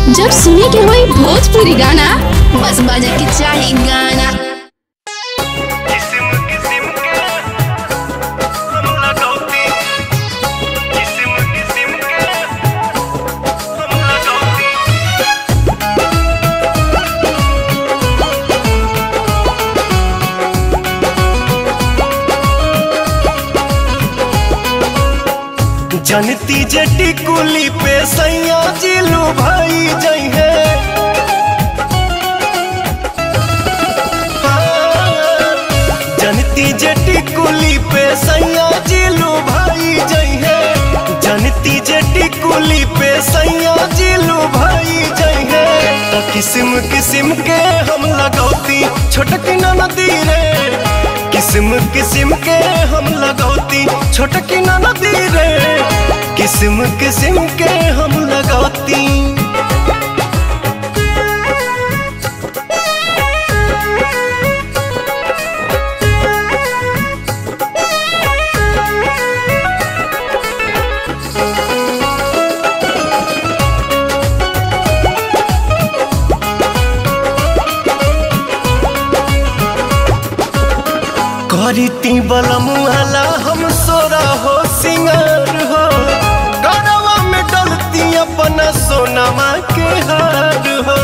जब सुने के होई भोजपुरी गाना बस बजे के चाही गाना। जनती जटी कुली पे सैया जिलू भाई जई है। जनती जटी कुली पे सैया जिलू भाई जई है। जनती जटी कुली पे सैया जिलू भाई जई है। तो किस्म किस्म के हम लगौती छोटकी नदी रे। किस्म किस्म के हम लगौती छोटकी नदी रे। किस्म किस्म के हम लगौती। करीती बलमुआला हम सोरा हो सिंगार हो। गरवा में डलती अपना सोनमा के हार हो।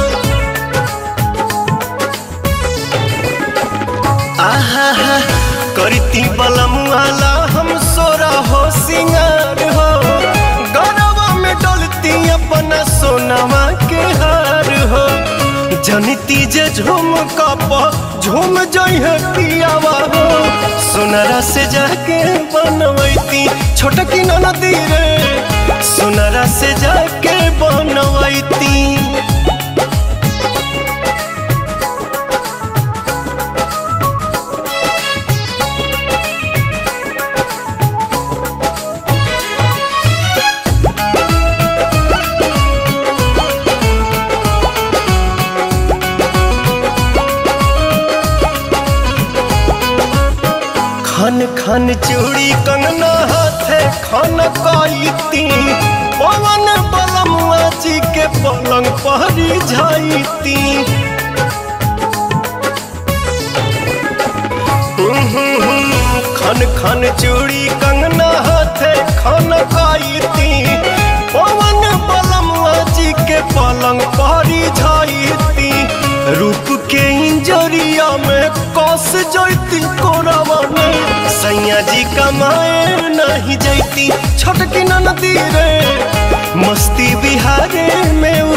आहा हा करीती बलमुआला हम सोरा हो सिंगार हो। गरवा में डलती अपना सोनमा के हार हो। जनती जे झूम कप झूम जई है पियावा हो। सोनरा से जाके बनवैती छोटकी नदी रे। सोनरा से जाके बनवैती। खन खन चूड़ी कंगना हाथे खन कईती। पवन बलमुआ जी के पलंग पहरी जाईती। खन खन चूड़ी कंगना हाथे खन कईती। पवन बलमुआ जी के पलंग पहरी जाईती। रूप के इंजरिया में कस जैती कोरावा में। सैया जी कमाए नहीं जैती छोटकी नदी रे। मस्ती बिहारे में